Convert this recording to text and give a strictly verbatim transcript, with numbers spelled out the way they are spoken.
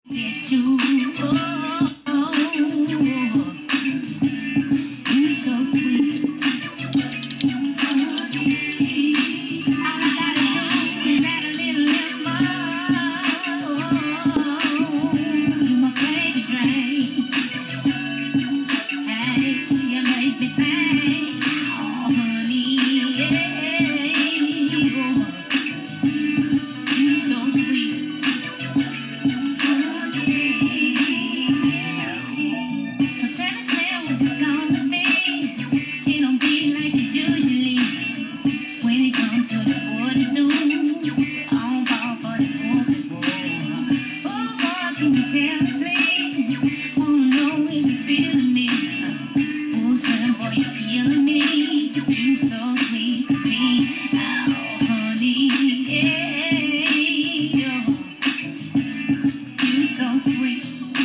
Get you, oh, oh, you so sweet. All I gotta do is add a little lemon. You my baby drink. Hey, you make me think. Oh, honey, yeah. You so sweet. So tell me, Sien, what this gonna be? It don't be like it's usually when it comes to the Badunkadonk. I don't fall for the Badunkadonk. Oh, boy, can you tell me, please? Wanna know if you feeling me? Oh, Sien, boy, you feeling me? You so sweet to me. Oh, honey, yeah. You so sweet.